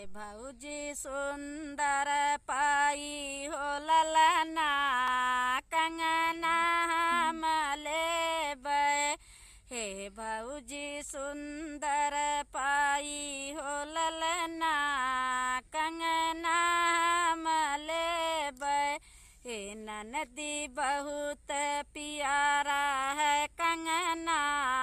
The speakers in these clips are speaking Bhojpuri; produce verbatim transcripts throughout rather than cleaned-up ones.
भौजी सुंदर पाई हो ललना कंगना हम लेबै। हे भौजी सुंदर पाई हो ललना कंगना हम लेबै। हे ननदी बहुत प्यारा है कंगना,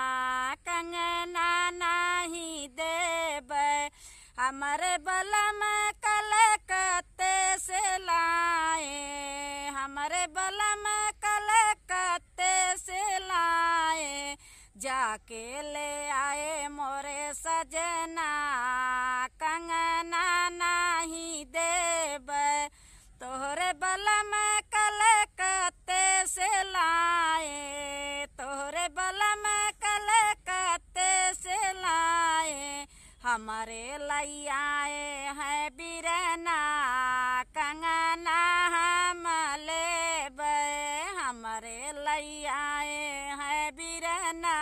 कंगना नहीं देबै। हमारे बलम कलकत्ते से लाए, हमारे बलम कलकत्ते से लाए। जाके ले आए मोरे सजना कंगना नहीं देबै। तोहरे बलम कलकत्ते से लाए, तोहरे बलम कलकत्ते से लाए। हमारे लैयाए हैं बिरना कंगना हम लेबै। हमारे लैयाए हैं बिरना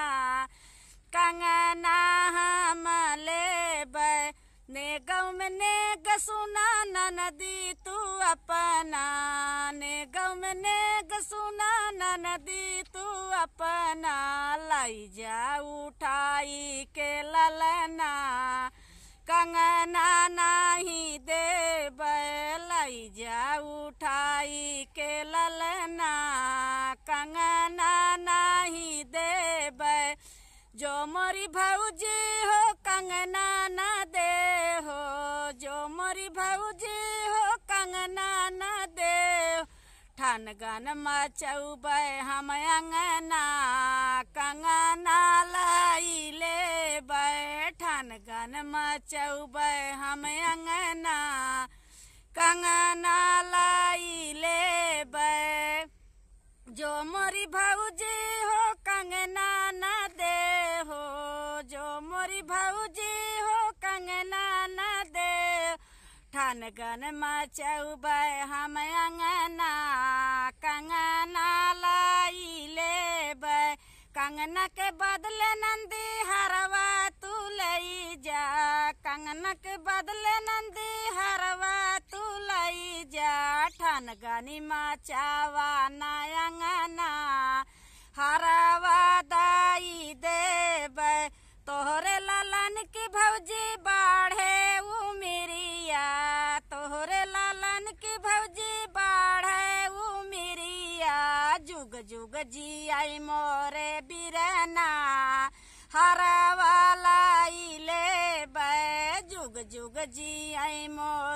कंगना हम लेबै। ने गाँव में ने गसुना ननदी तू अपना, ने गाँव में ने गसुना ननदी तू अपना। लाई जा उठाई के ललना कंगना नहीं देबै। लाई जा उठाई के ललना कंगना नहीं देबै। जो मोरी भौजी हो कंगना न दे हो, जो मोरी भौजी हो कंगना न दे। ठनगन मचौबै हम अंगना कंगना लाई लेबै। ठनगन मचौबै हम अंगना कंगना लाई लेबै। जो मोरी भौजी हो कंगना न दे हो, जो मोरी भौजी हो कंगना न दे। ठनगन मचौबै हम अंगना कंगना लाई लेबै। कंगना के बदले नंदी हरवा तू लई जा, कंगना के बदले नंदी हरवा तू लई जा। ठनगनी मचावा ना अंगना हरवा दाई देबै। तोहरे लालन की भौजी बाढ़े उमिरिया, तोहरे लालन की भौजी बाढ़े उमिरिया। जुग जुग जी आई मोरे बिरना हरवा लाई लेबै। जुग जुग जी आई मोरे